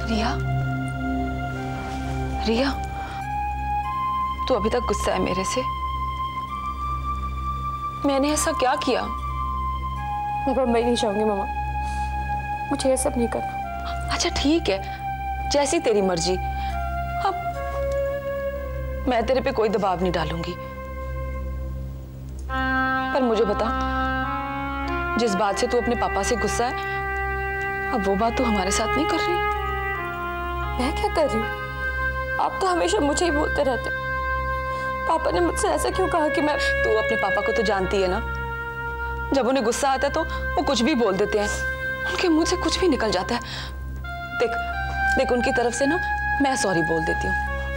रिया, रिया, तू अभी तक गुस्सा है मेरे से? मैंने ऐसा क्या किया? मैं बम्बई नहीं जाऊंगी मामा, मुझे ये सब नहीं करना। अच्छा ठीक है, जैसी तेरी मर्जी। अब मैं तेरे पे कोई दबाव नहीं डालूंगी, पर मुझे बता, जिस बात से तू अपने पापा से गुस्सा है, अब वो बात तू हमारे साथ नहीं कर रही। मैं क्या कर रही हूँ? आप तो हमेशा मुझे ही बोलते रहते। पापा ने मुझसे ऐसा क्यों कहा कि मैं... तू अपने पापा को तो जानती है ना, जब उन्हें गुस्सा आता है तो वो कुछ भी बोल देते हैं, उनके मुंह से कुछ भी निकल जाता है। देख देख, उनकी तरफ से ना मैं सॉरी बोल देती हूँ।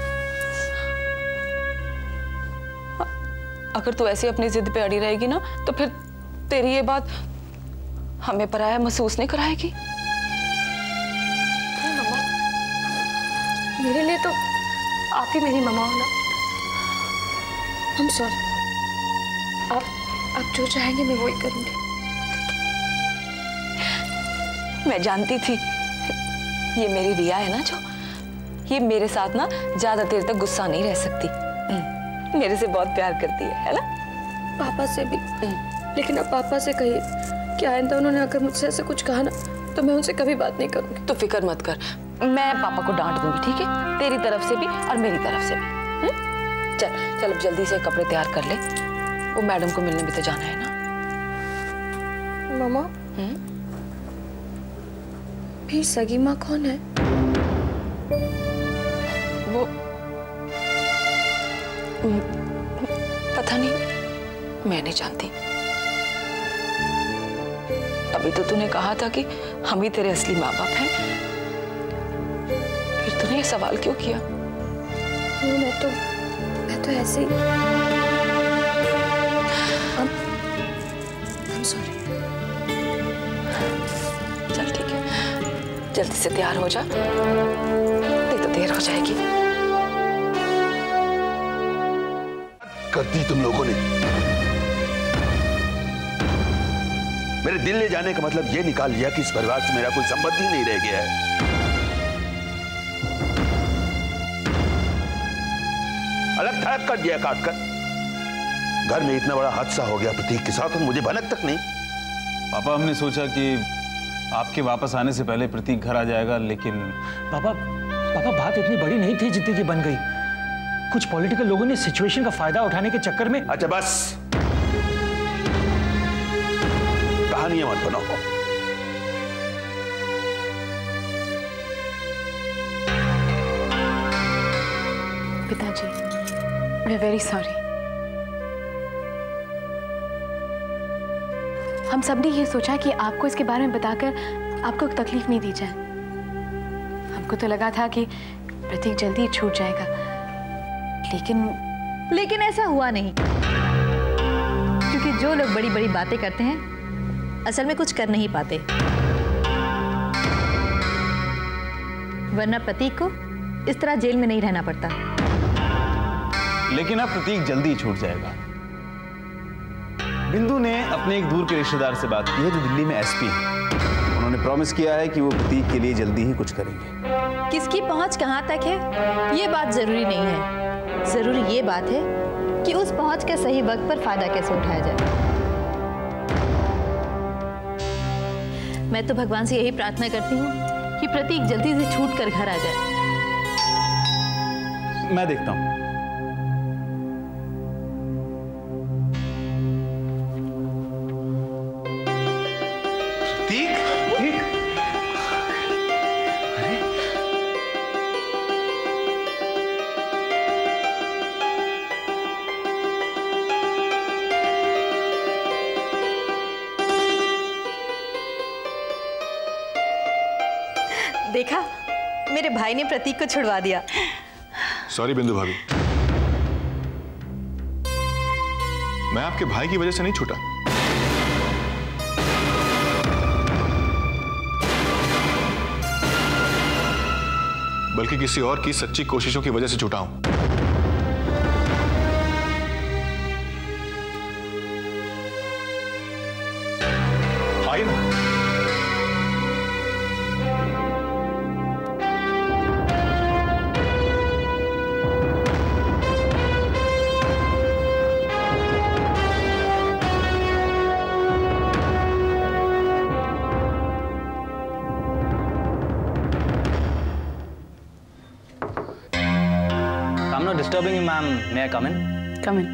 अगर तू ऐसे अपनी जिद पे अड़ी रहेगी ना, तो फिर तेरी ये बात हमें पराया महसूस नहीं कराएगी। मम्मा, मेरे लिए तो आप ही मेरी मम्मा हो ना। I'm sorry। आप जो चाहेंगे मैं वही करूंगी। मैं जानती थी ये मेरी रिया है ना, जो ये मेरे साथ ना ज्यादा देर तक गुस्सा नहीं रह सकती। मेरे से बहुत प्यार करती है ना? पापा से भी। लेकिन अब पापा से कहिए कि आइंदा उन्होंने अगर मुझसे ऐसा कुछ कहा ना, तो मैं उनसे कभी बात नहीं करूंगी। तो फिक्र मत कर, मैं पापा को डांट दूंगी, ठीक है? तेरी तरफ से भी और मेरी तरफ से भी। चल चल, अब जल्दी से कपड़े तैयार कर ले, वो मैडम को मिलने भी तो जाना है ना। मामा, फिर सगी माँ कौन है? वो पता नहीं, मैं नहीं जानती। अभी तो तूने कहा था कि हम ही तेरे असली माँ बाप हैं, फिर तूने ये सवाल क्यों किया? मैं तो ऐसे ही। I'm sorry। चल ठीक है, जल्दी से तैयार हो जा, नहीं तो देर हो जाएगी। कर दी तुम लोगों ने। मेरे दिल ले जाने का मतलब यह निकाल लिया कि इस परिवार से मेरा कोई संबंध ही नहीं रह गया है। अलग थलग कर दिया काट कर। घर में इतना बड़ा हादसा हो गया प्रतीक के साथ और मुझे भनक तक नहीं। पापा, हमने सोचा कि आपके वापस आने से पहले प्रतीक घर आ जाएगा, लेकिन पापा बात इतनी बड़ी नहीं थी जितनी की बन गई। कुछ पॉलिटिकल लोगों ने सिचुएशन का फायदा उठाने के चक्कर में। अच्छा बस, कहानियां मत बनाओ। पिताजी, वी आर वेरी सॉरी। हम सब ने ये सोचा कि आपको इसके बारे में बताकर आपको तकलीफ नहीं दी जाए। हमको तो लगा था कि प्रतीक जल्दी छूट जाएगा, लेकिन ऐसा हुआ नहीं, क्योंकि जो लोग बड़ी बड़ी बातें करते हैं असल में कुछ कर नहीं पाते। वरना प्रतीक को इस तरह जेल में नहीं रहना पड़ता। लेकिन अब प्रतीक जल्दी छूट जाएगा। बिंदु ने अपने एक दूर के रिश्तेदार से बात की है जो दिल्ली में एसपी है। उन्होंने प्रॉमिस किया है कि वो प्रतीक के लिए जल्दी ही कुछ करेंगे। किसकी पहुंच कहां तक है ये बात जरूरी नहीं है, जरूरी ये बात है कि उस पहुंच का सही वक्त पर फायदा कैसे उठाया जाए। मैं तो भगवान से यही प्रार्थना करती हूँ कि प्रतीक जल्दी से छूट कर घर आ जाए। मैं देखता हूँ। देखा, मेरे भाई ने प्रतीक को छुड़वा दिया। सॉरी बिंदु भाभी, मैं आपके भाई की वजह से नहीं छूटा। बल्कि किसी और की सच्ची कोशिशों की वजह से छूटा हूं। आइए ना। disturbing you, ma'am. May I come in? Come in.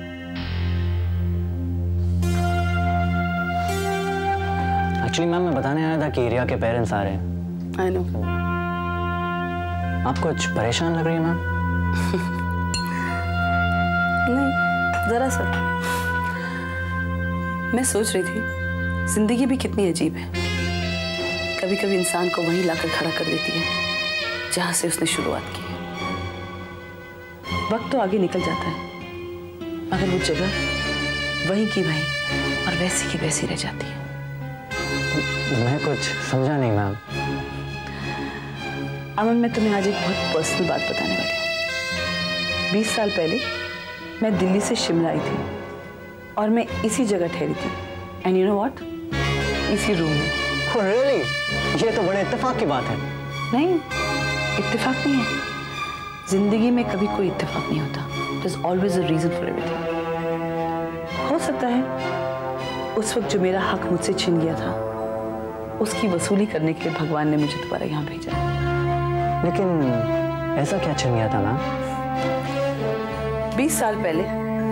Actually, ma'am मैं बताने आया था कि रिया के पेरेंट्स आ रहे हैं। I know. आप कुछ परेशान लग रही है मैम? नहीं, जरा सा। मैं सोच रही थी जिंदगी भी कितनी अजीब है। कभी कभी इंसान को वहीं लाकर खड़ा कर देती है जहां से उसने शुरुआत की है। वक्त तो आगे निकल जाता है मगर वो जगह वहीं की वहीं और वैसी की वैसी रह जाती है। मैं कुछ समझा नहीं मैम। अमन, मैं तुम्हें आज एक बहुत पर्सनल बात बताने वाली हूँ। 20 साल पहले मैं दिल्ली से शिमला आई थी और मैं इसी जगह ठहरी थी। एंड यू नो व्हाट, इसी रूम में। Oh, really? ये तो बड़े इत्तेफाक की बात है। नहीं, इत्तेफाक नहीं है। जिंदगी में कभी कोई इत्तेफाक नहीं होता। There's always a reason for everything. हो सकता है उस वक्त जो मेरा हक मुझसे छिन गया था उसकी वसूली करने के लिए भगवान ने मुझे दोबारा यहाँ भेजा। लेकिन ऐसा क्या छिन गया था मैम? 20 साल पहले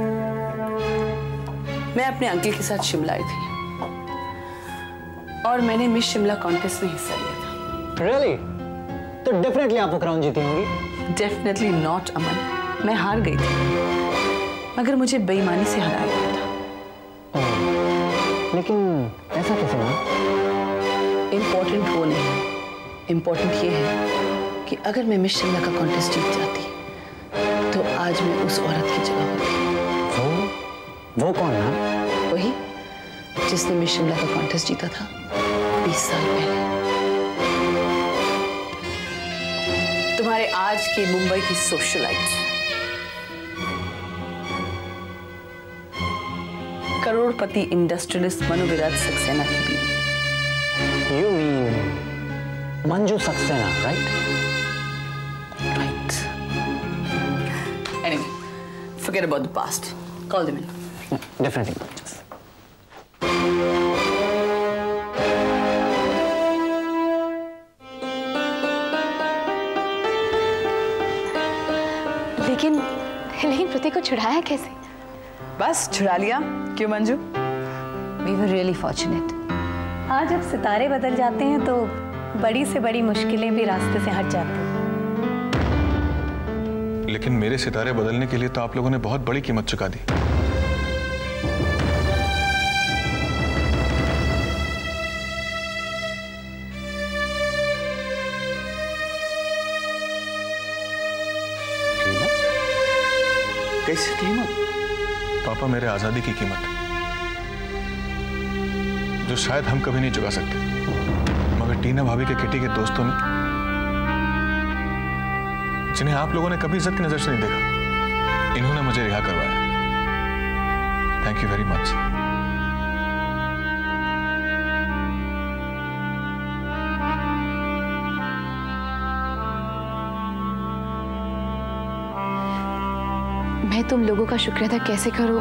मैं अपने अंकल के साथ शिमला आई थी और मैंने मिस शिमला कॉन्टेस्ट में हिस्सा लिया था। Really? तो डेफिनेटली आप वो क्राउन जीती होंगी। डेफिनेटली नॉट अमन, मैं हार गई थी मगर मुझे बेईमानी से हराया गया था। लेकिन ऐसा कैसे मैम? इम्पोर्टेंट वो नहीं, इम्पोर्टेंट ये है कि अगर मैं मिस शिमला का कॉन्टेस्ट जीत जाती तो आज मैं उस औरत की जगह होती। वो कौन है? वही जिसने मिस शिमला का कॉन्टेस्ट जीता था 20 साल पहले। तुम्हारे आज की मुंबई की सोशलाइट, करोड़पति इंडस्ट्रियलिस्ट मनोविराट सक्सेना की बीवी। You mean Manju Saxena, right? Right. Anyway, forget about the past. Call them in. Definitely. लेकिन प्रतीक को छुड़ाया कैसे? बस छुड़ा लिया। क्यों Manju? We were really fortunate. हाँ, जब सितारे बदल जाते हैं तो बड़ी से बड़ी मुश्किलें भी रास्ते से हट जाती हैं। लेकिन मेरे सितारे बदलने के लिए तो आप लोगों ने बहुत बड़ी कीमत चुका दी। कैसी कीमत? पापा, मेरे आजादी की कीमत, जो शायद हम कभी नहीं चुका सकते, मगर टीना भाभी के किटी के दोस्तों ने, जिन्हें आप लोगों ने कभी इज्जत की नजर से नहीं देखा, इन्होंने मुझे रिहा करवाया। Thank you very much. मैं तुम लोगों का शुक्र अदा कैसे करूं,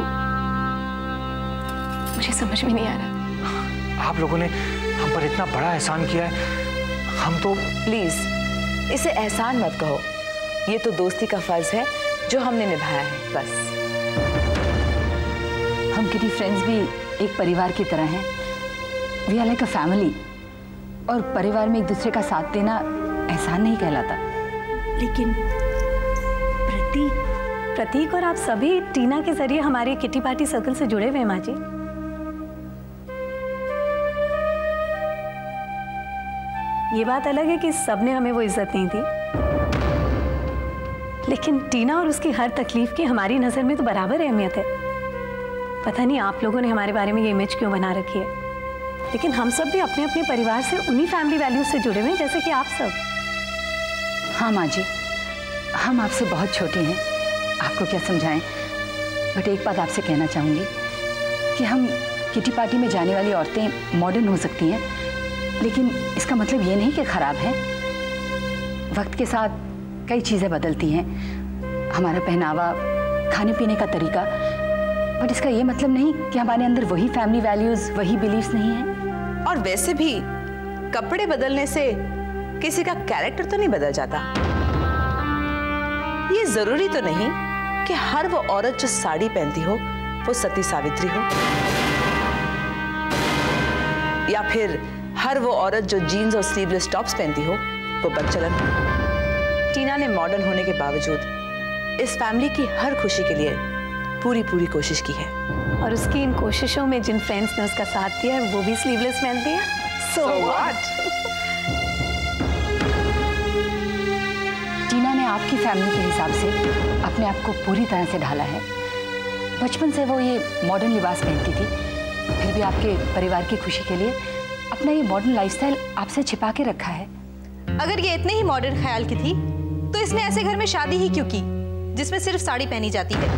मुझे समझ में नहीं आ रहा। आप लोगों ने हम पर इतना बड़ा एहसान किया है, हम तो। प्लीज इसे एहसान मत कहो, ये तो दोस्ती का फर्ज है जो हमने निभाया है, बस। हम किटी फ्रेंड्स भी एक परिवार की तरह हैं। We are like a family, और परिवार में एक दूसरे का साथ देना एहसान नहीं कहलाता। लेकिन प्रतीक और आप सभी टीना के जरिए हमारे किटी पार्टी सर्कल से जुड़े हुए हैं माँ जी। ये बात अलग है कि सबने हमें वो इज्जत नहीं दी, लेकिन टीना और उसकी हर तकलीफ की हमारी नजर में तो बराबर अहमियत है। पता नहीं आप लोगों ने हमारे बारे में ये इमेज क्यों बना रखी है, लेकिन हम सब भी अपने अपने परिवार से उन्हीं फैमिली वैल्यूज से जुड़े हुए हैं जैसे कि आप सब। हाँ माँ जी, हम आपसे बहुत छोटे हैं, आपको क्या समझाएं। बट एक बात आपसे कहना चाहूँगी कि हम किटी पार्टी में जाने वाली औरतें मॉडर्न हो सकती हैं, लेकिन इसका मतलब ये नहीं कि ख़राब है। वक्त के साथ कई चीज़ें बदलती हैं, हमारा पहनावा, खाने पीने का तरीका, बट इसका ये मतलब नहीं कि हमारे अंदर वही फैमिली वैल्यूज़, वही बिलीव्स नहीं हैं। और वैसे भी कपड़े बदलने से किसी का कैरेक्टर तो नहीं बदल जाता। ये जरूरी तो नहीं कि हर वो औरत जो साड़ी पहनती हो वो सती सावित्री हो, या फिर हर वो औरत जो जीन्स और स्लीवलेस टॉप्स पहनती हो वो बदचलन हो। टीना ने मॉडर्न होने के बावजूद इस फैमिली की हर खुशी के लिए पूरी कोशिश की है, और उसकी इन कोशिशों में जिन फ्रेंड्स ने उसका साथ दिया है वो भी स्लीवलेस पहनती है। So what? टीना ने आपकी फैमिली के हिसाब से अपने आप को पूरी तरह से ढाला है। बचपन से वो ये मॉडर्न लिबास पहनती थी, फिर भी आपके परिवार की खुशी के लिए अपना ये मॉडर्न लाइफस्टाइल आपसे छिपा के रखा है। अगर ये इतने ही मॉडर्न ख्याल की थी तो इसने ऐसे घर में शादी ही क्यों की जिसमें सिर्फ साड़ी पहनी जाती है,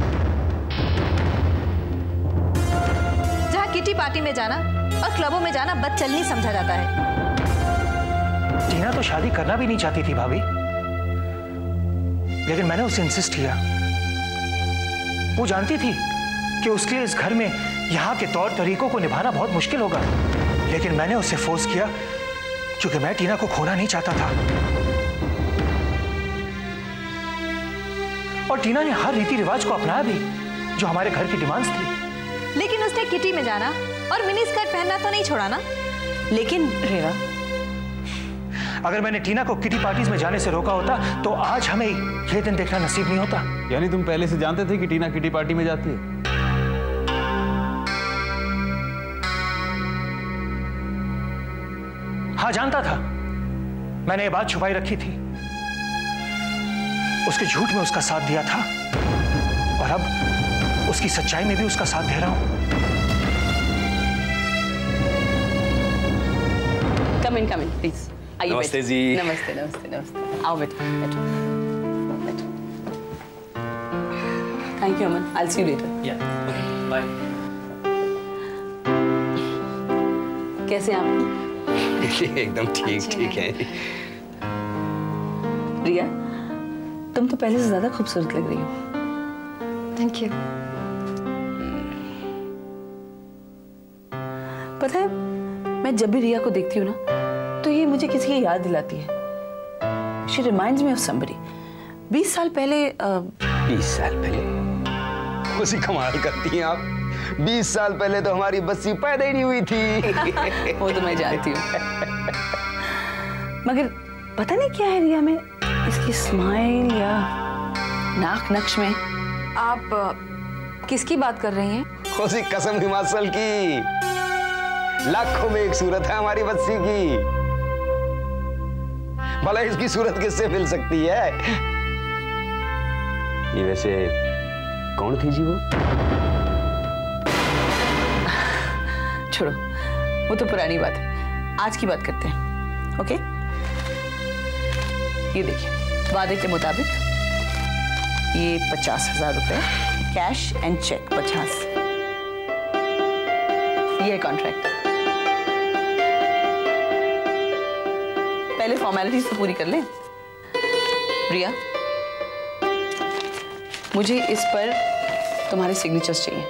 जहां किटी पार्टी में जाना और क्लबों में जाना बदचलनी समझा जाता है। टीना तो शादी करना भी नहीं चाहती थी भाभी, लेकिन मैंने उसे इंसिस्ट किया। वो जानती थी कि उसके लिए इस घर में यहाँ के तौर तरीकों को निभाना बहुत मुश्किल होगा, लेकिन मैंने उसे फोर्स किया क्योंकि मैं टीना को खोना नहीं चाहता था। और टीना ने हर रीति रिवाज को अपनाया भी जो हमारे घर की डिमांड्स थी। लेकिन उसने किटी में जाना और मिनी स्कर्ट पहनना तो नहीं छोड़ा ना। लेकिन रेवा, अगर मैंने टीना को किटी पार्टीज में जाने से रोका होता तो आज हमें ये दिन देखना नसीब नहीं होता। यानी तुम पहले से जानते थे कि टीना किटी पार्टी में जाती है? हाँ, जानता था। मैंने ये बात छुपाई रखी थी, उसके झूठ में उसका साथ दिया था, और अब उसकी सच्चाई में भी उसका साथ दे रहा हूं। Come in please. नमस्ते जी। नमस्ते नमस्ते नमस्ते। आओ बैठो बैठो बैठो। Thank you Aman, I'll see you later. Yeah, okay, bye. कैसे हैं आप? एकदम ठीक है। रिया, तुम तो पहले से ज्यादा खूबसूरत लग रही हो। Thank you. पता है, मैं जब भी रिया को देखती हूँ ना तो ये मुझे किसी की याद दिलाती है। She reminds me of somebody. 20 साल पहले 20 साल पहले? उसी कमाल करती हैं आप। 20 साल पहले तो हमारी बच्ची पैदा ही नहीं हुई थी। वो तो मैं जानती हूँ, मगर पता नहीं क्या है रिया में, इसकी स्माइल या नाक नक्श में। आप किसकी बात कर रही हैं? उसी कसम हिमाचल की। लाखों में एक सूरत है हमारी बच्ची की। भला इसकी सूरत किससे मिल सकती है? ये वैसे कौन थी जी वो? छोड़ो, वो तो पुरानी बात है। आज की बात करते हैं, ओके? ये देखिए, वादे के मुताबिक ये 50,000 रुपए कैश एंड चेक 50। ये कॉन्ट्रैक्ट। पहले फॉर्मेलिटीज तो पूरी कर लें। रिया, मुझे इस पर तुम्हारे सिग्नेचर्स चाहिए,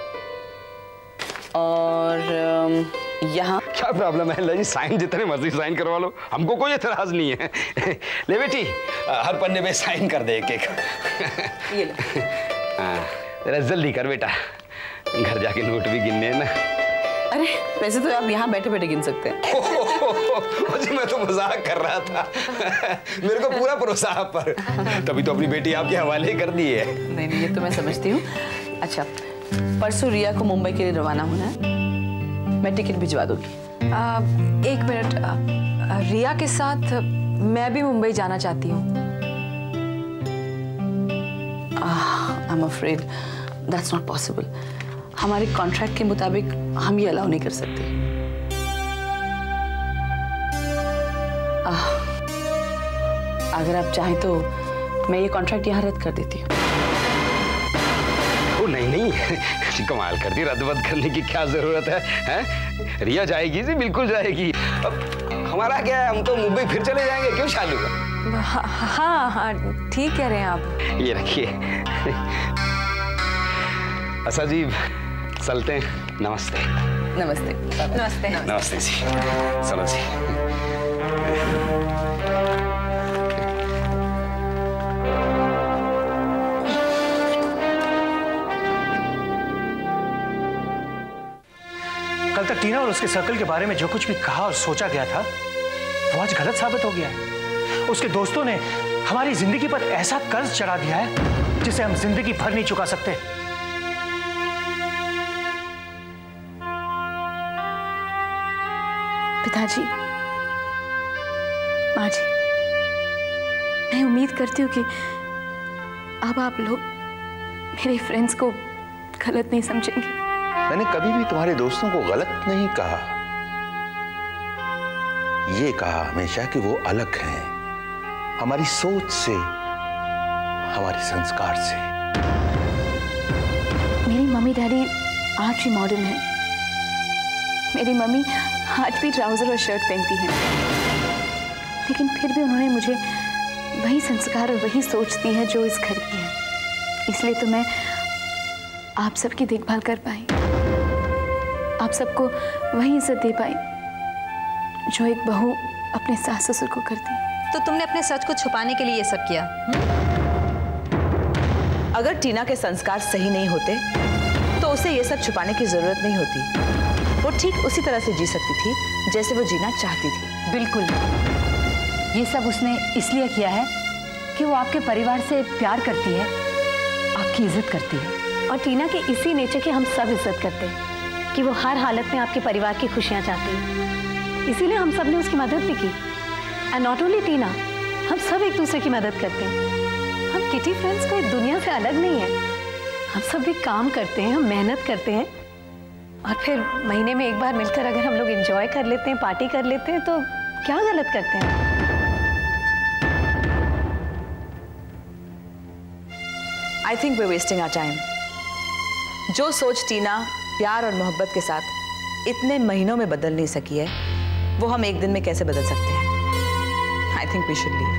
और यहाँ। क्या प्रॉब्लम है अल्लाह जी, साइन जितने मर्जी साइन करवा लो, हमको कोई एतराज नहीं है। ले बेटी, हर पन्ने पे साइन कर दे एक एक। ये ले। जरा जल्दी कर बेटा, घर जाके नोट भी गिनने हैं ना। अरे वैसे तो आप यहाँ बैठे बैठे गिन सकते हैं। जी मैं तो मजाक कर रहा था। मेरे को पूरा भरोसा आप पर, तभी तो अपनी बेटी आपके हवाले कर दी है। नहीं, ये तो मैं समझती हूँ। अच्छा, परसों रिया को मुंबई के लिए रवाना होना है, मैं टिकट भिजवा दूंगी। एक मिनट, रिया के साथ मैं भी मुंबई जाना चाहती हूँ। I'm afraid that's not possible. हमारे कॉन्ट्रैक्ट के मुताबिक हम ये अलाउ नहीं कर सकते। अगर आप चाहें तो मैं ये कॉन्ट्रैक्ट यहाँ रद्द कर देती हूँ। ओ नहीं, कमाल कर दी, रद्द करने की क्या जरूरत है, हैं? रिया जाएगी जी, बिल्कुल जाएगी। अब हमारा क्या है, हम तो मुंबई फिर चले जाएंगे, क्यों शालू? हाँ, ठीक कह रहे हैं आप। ये रखिए। अच्छा जी, चलते हैं। नमस्ते। नमस्ते। नमस्ते। नमस्ते जी। चलो जी। कल तक टीना और उसके सर्कल के बारे में जो कुछ भी कहा और सोचा गया था वो आज गलत साबित हो गया है। उसके दोस्तों ने हमारी जिंदगी पर ऐसा कर्ज चढ़ा दिया है जिसे हम जिंदगी भर नहीं चुका सकते। पिताजी, माँ जी, मैं उम्मीद करती हूँ कि अब आप लोग मेरे फ्रेंड्स को गलत नहीं समझेंगे। मैंने कभी भी तुम्हारे दोस्तों को गलत नहीं कहा। ये कहा हमेशा कि वो अलग हैं, हमारी सोच से, हमारे संस्कार से। मेरी मम्मी डैडी आज भी मॉडर्न है। मेरी मम्मी आज भी ट्राउजर और शर्ट पहनती हैं, लेकिन फिर भी उन्होंने मुझे वही संस्कार और वही सोच दी है जो इस घर की है। इसलिए तो मैं आप सबकी देखभाल कर पाई, आप सबको वही इज्जत दे पाई जो एक बहू अपने सास ससुर को करती। तो तुमने अपने सच को छुपाने के लिए ये सब किया? अगर टीना के संस्कार सही नहीं होते तो उसे ये सब छुपाने की जरूरत नहीं होती। वो ठीक उसी तरह से जी सकती थी जैसे वो जीना चाहती थी। बिल्कुल, ये सब उसने इसलिए किया है कि वो आपके परिवार से प्यार करती है, आपकी इज्जत करती है। और टीना के इसी नेचर की हम सब इज्जत करते हैं कि वो हर हालत में आपके परिवार की खुशियां चाहती है। इसीलिए हम सब ने उसकी मदद भी की। एंड नॉट ओनली टीना, हम सब एक दूसरे की मदद करते हैं। हम किटी फ्रेंड्स कोई दुनिया से अलग नहीं है। हम सब भी काम करते हैं, हम मेहनत करते हैं, और फिर महीने में एक बार मिलकर अगर हम लोग एंजॉय कर लेते हैं, पार्टी कर लेते हैं, तो क्या गलत करते हैं? I think we wasting our time. जो सोच टीना प्यार और मोहब्बत के साथ इतने महीनों में बदल नहीं सकी है, वो हम एक दिन में कैसे बदल सकते हैं? I think we should leave.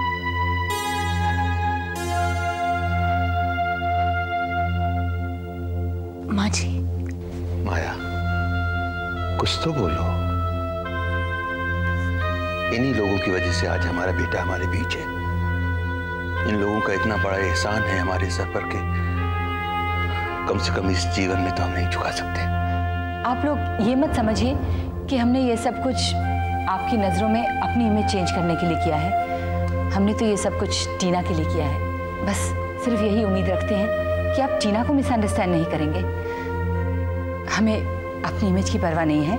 माँ जी। माया, कुछ तो बोलो। इन्हीं लोगों की वजह से आज हमारा बेटा हमारे बीच है। इन लोगों का इतना बड़ा एहसान है हमारे सर पर के कम से कम इस जीवन में तो हम नहीं चुका सकते। आप लोग ये मत समझिए कि हमने ये सब कुछ आपकी नज़रों में अपनी इमेज चेंज करने के लिए किया है। हमने तो ये सब कुछ टीना के लिए किया है। बस सिर्फ यही उम्मीद रखते हैं कि आप टीना को मिसअंडरस्टैंड नहीं करेंगे। हमें अपनी इमेज की परवाह नहीं है।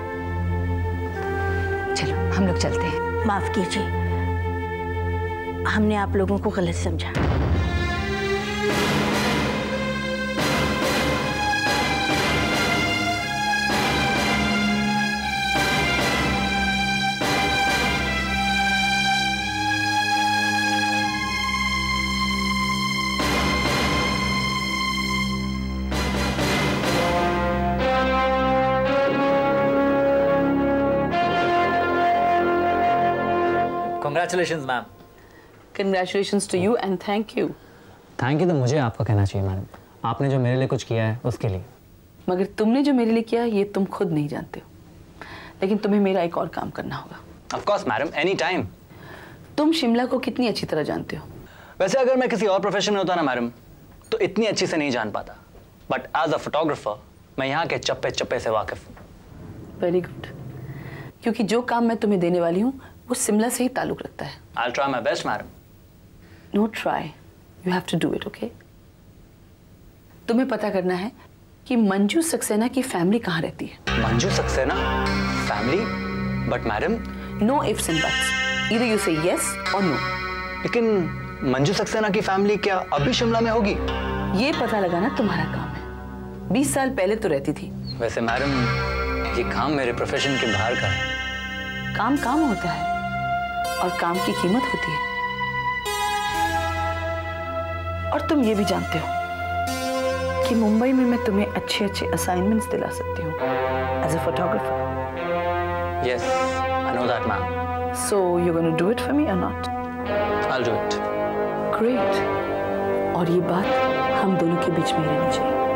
चलो हम लोग चलते हैं। माफ कीजिए, हमने आप लोगों को गलत समझा। Congratulations, ma'am. Congratulations to you and thank you. Thank you तो मुझे आपका कहना चाहिए मैडम। आपने जो मेरे लिए कुछ किया है उसके लिए। मगर तुमने जो मेरे लिए किया ये तुम खुद नहीं जानते हो, लेकिन तुम्हें मेरा एक और काम करना होगा। Of course, madam, any time. तुम शिमला को कितनी अच्छी तरह जानते हो? वैसे अगर मैं किसी और प्रोफेशन में होता ना मैडम, तो इतनी अच्छी से नहीं जान पाता। बट एज अ फोटोग्राफर मैं यहाँ के चप्पे चप्पे से वाकिफ हूँ। वेरी गुड, क्योंकि जो काम मैं तुम्हें देने वाली हूँ वो शिमला से ही ताल्लुक रखता है। I'll try my best, madam. No try, you have to do it, okay? तुम्हें पता करना है कि मंजू सक्सेना की फैमिली कहाँ रहती है। Manju Saxena family? But madam, No ifs and buts. Either you say yes or no. लेकिन मंजू सक्सेना की फैमिली क्या अभी शिमला में होगी? ये पता लगाना तुम्हारा काम है। 20 साल पहले तो रहती थी। वैसे मैडम, ये काम मेरे प्रोफेशन के बाहर का है। काम काम होता है और काम की कीमत होती है। और तुम ये भी जानते हो कि मुंबई में मैं तुम्हें अच्छे अच्छे असाइनमेंट्स दिला सकती हूँ as a photographer. Yes, I know that, ma'am. So you're going to do it for me or not? I'll do it. Great. और ये बात हम दोनों के बीच में ही रहनी चाहिए।